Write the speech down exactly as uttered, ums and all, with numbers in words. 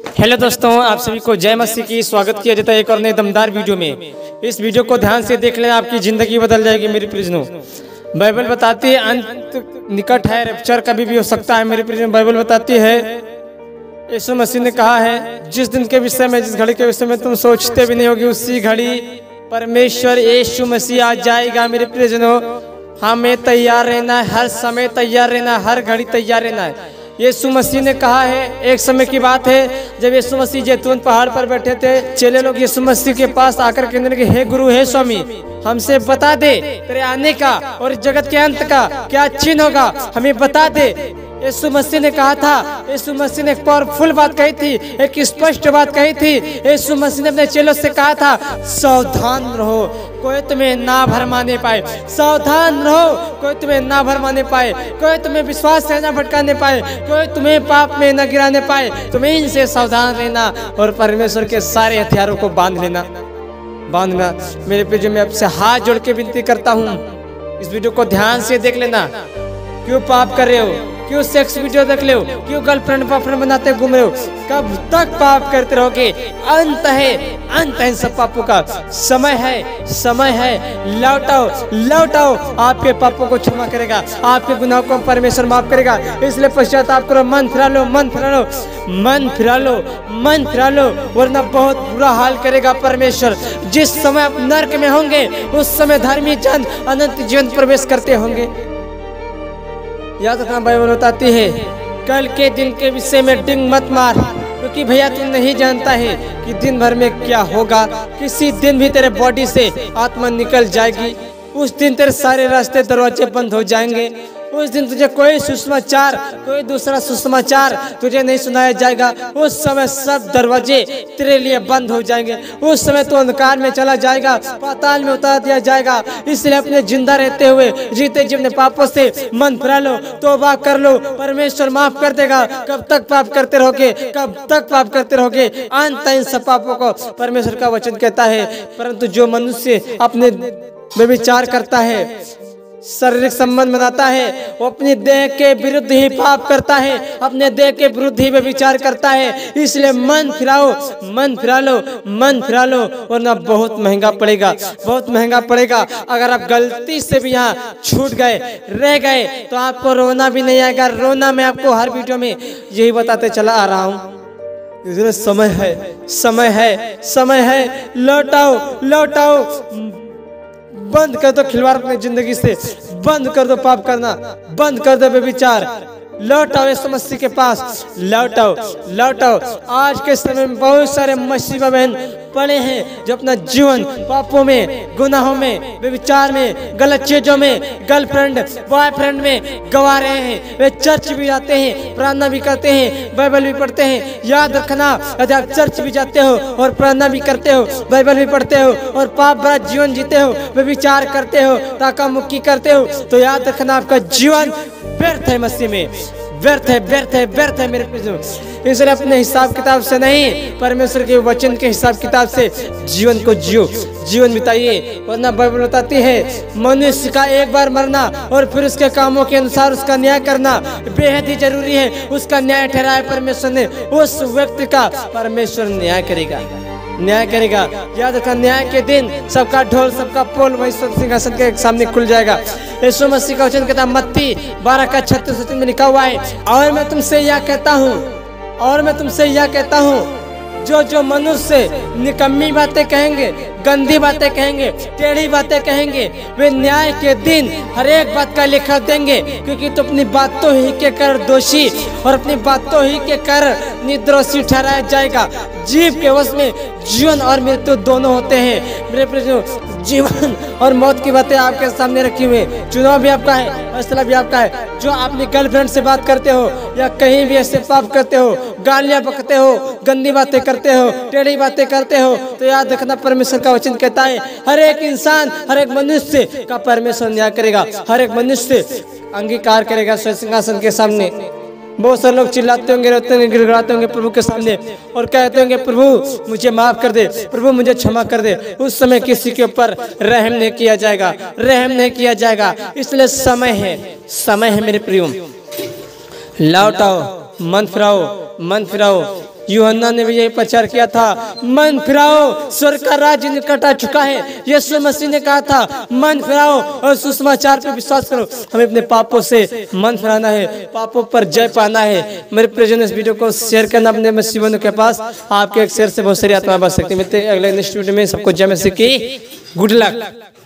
Hello दोस्तों, आप सभी को जय मसीह की स्वागत किया जाता है एक और नए दमदार वीडियो में। इस वीडियो को ध्यान से देख लेना, आपकी जिंदगी बदल जाएगी मेरे प्रिजनों। बाइबल बताती है अंत निकट है, रैप्चर कभी भी हो सकता है मेरे प्रिजनों। बाइबल बताती है यीशु मसीह ने कहा है, जिस दिन के विषय में, जिस घड़ी के विषय में तुम सोचते भी नहीं होगी, उसी घड़ी परमेश्वर यीशु मसीह आ जाएगा मेरे प्रिजनों। हमें तैयार रहना है, हर समय तैयार रहना है, हर घड़ी तैयार रहना है। यीशु मसीह ने कहा है, एक समय की बात है जब यीशु मसीह जैतून पहाड़ पर बैठे थे, चेले लोग यीशु मसीह के पास आकर कहने लगे, हे गुरु, हे स्वामी, हमसे बता दे तेरे आने का और जगत के अंत का क्या चिन्ह होगा, हमें बता दे। यीशु मसीह ने कहा था, यीशु मसीह ने एक पावरफुल बात कही थी, एक स्पष्ट बात कही थी। यीशु मसीह ने अपने चेलों से कहा था, सावधान रहो, कोई तुम्हें ना भरमाने पाए। सावधान रहो, कोई तुम्हें ना भरमाने पाए, कोई तुम्हें विश्वास से ना भटकाने पाए, कोई तुम्हें पाप में न गिराने पाए। तुम्हें इनसे सावधान रहना और परमेश्वर के सारे हथियारों को बांध लेना बांधना मेरे पे जो मैं आपसे हाथ जोड़ के विनती करता हूँ, इस वीडियो को ध्यान से देख लेना। क्यों पाप कर रहे हो, क्यों सेक्स वीडियो देख ले हो, क्यों गर्लफ्रेंड बॉयफ्रेंड बनाते घूम रहे हो, कब तक पाप करते रहोगे? अंत है, अंत है सब पापों का। समय है, समय है, लौटाओ, लौटाओ। आपके पापों को क्षमा करेगा, आपके गुनाहों को परमेश्वर माफ करेगा। इसलिए पश्चाताप करो, मन फिरा लो, मन फिरा लो, मन फिरा लो, मन फिरा लो, वरना बहुत बुरा हाल करेगा परमेश्वर। जिस समय आप नरक में होंगे, उस समय धर्मी जन अनंत जीवन प्रवेश करते होंगे। याद रखना, बाइबल बताती है, कल के दिन के विषय में डिंग मत मार, क्योंकि भैया तू नहीं जानता है कि दिन भर में क्या होगा। किसी दिन भी तेरे बॉडी से आत्मा निकल जाएगी, उस दिन तेरे सारे रास्ते दरवाजे बंद हो जाएंगे। उस दिन तुझे कोई सुसमाचार, कोई दूसरा सुसमाचार तुझे नहीं सुनाया जाएगा। उस समय सब दरवाजे तेरे लिए बंद हो जाएंगे। उस समय तो अंधकार में चला जाएगा, पाताल में उतार दिया जाएगा। इसलिए अपने जिंदा रहते हुए, जीते जी अपने पापों से मन फिरा लो, तौबा कर लो, परमेश्वर माफ कर देगा। कब तक पाप करते रहोगे, कब तक पाप करते रहोगे? अंत इन सब पापों को परमेश्वर का वचन कहता है। परंतु जो मनुष्य अपने व्यभिचार करता है, शारीरिक संबंध बनाता है, वो अपनी देह के विरुद्ध ही पाप करता है, अपने देह के विरुद्ध ही व्यभिचार करता है। इसलिए मन फिराओ, मन फिरा लो, मन फिरा लो, वरना बहुत महंगा पड़ेगा, बहुत महंगा पड़ेगा। अगर आप गलती से भी यहाँ छूट गए, रह गए, तो आपको रोना भी नहीं आएगा। रोना मैं आपको हर वीडियो में यही बताते चला आ रहा हूँ। इसलिए समय है, समय है, समय है, लौटाओ, लौटाओ। बंद कर दो खिलवाड़ अपनी जिंदगी से, बंद कर दो पाप करना, बंद कर दो व्यभिचार। लौटाओ यीशु मसीह के पास, लौटाओ, लौटाओ। आज के समय में बहुत सारे मसीह बहन पड़े हैं जो अपना जीवन पापों में, गुनाहों में, व्यभिचार में, गलत चीजों में, गर्लफ्रेंड बॉयफ्रेंड में गवा रहे हैं। वे चर्च भी जाते हैं, प्रार्थना भी करते हैं, बाइबल भी पढ़ते हैं। याद रखना, यदि आप चर्च भी जाते हो और प्रार्थना भी करते हो, बाइबल भी पढ़ते हो और पाप भरा जीवन जीते हो, व्यभिचार करते हो, ताका मुक्की करते हो, तो याद रखना आपका जीवन व्यर्थ है, मसीह में व्यर्थ है, व्यर्थ है, व्यर्थ है मेरे प्रिय। इसलिए अपने हिसाब किताब से नहीं, परमेश्वर के वचन के हिसाब किताब से जीवन को जियो, जीवन बिताइए। वरना बाइबल बताती है, मनुष्य का एक बार मरना और फिर उसके कामों के अनुसार उसका न्याय करना बेहद ही जरूरी है। उसका न्याय ठहराया परमेश्वर ने, उस व्यक्ति का परमेश्वर न्याय करेगा, न्याय करेगा। याद रखना, न्याय के दिन सबका ढोल, सबका पोल वही सिंहासन के सामने खुल जाएगा। यीशु मसीह का वचन कहता है, मत्ती बारह का छत्तीस में लिखा हुआ है, और मैं तुमसे यह कहता हूँ, और मैं तुमसे यह कहता हूँ, जो जो मनुष्य निकम्मी बातें कहेंगे, गंदी बातें कहेंगे, टेढ़ी बातें कहेंगे, वे न्याय के दिन हर एक बात का लेखा देंगे। क्योंकि तो अपनी बातों ही के कर दोषी और अपनी बातों ही के कर निर्दोषी ठहराया जाएगा। जीव के वश में जीवन और मृत्यु दोनों होते हैं मेरे प्रिय। जीवन और मौत की बातें आपके सामने रखी हुई है। चुनाव भी आपका है, फैसला भी आपका है। जो अपनी गर्लफ्रेंड से बात करते हो या कहीं भी ऐसे पाप करते हो, गालियां बकते हो, गंदी बातें करते हो, टेढ़ी बातें करते हो, तो याद रखना, परमेश्वर का वचन कहता है, हर एक इंसान, हर एक मनुष्य का परमेश्वर न्याय करेगा, हर एक मनुष्य अंगीकार करेगा सिंहासन के सामने। बहुत सारे लोग चिल्लाते होंगे, रोते होंगे, गिड़गिड़ाते होंगे प्रभु के सामने और कहते होंगे, प्रभु मुझे माफ कर दे, प्रभु मुझे क्षमा कर दे। उस समय किसी के ऊपर रहम नहीं किया जाएगा, रहम नहीं किया जाएगा। इसलिए समय है, समय है मेरे प्रियो, लौट आओ, मन फिराओ, मन फिराओ। यूहन्ना ने भी यही प्रचार किया था, मन फिराओ स्वर्ग का राज्य निकट आ चुका है। यीशु मसीह ने कहा था मन फिराओ और सुसमाचार पर विश्वास करो। हमें अपने पापों से मन फिराना है, पापों पर जय पाना है। मेरे प्रियजन, इस वीडियो को शेयर करना अपने मसीह बंधु के पास। आपके एक शेयर से बहुत सारी आत्मा बच सकती है। मिलते हैं अगले नेक्स्ट वीडियो में। सबको जय मसीह की। Good luck.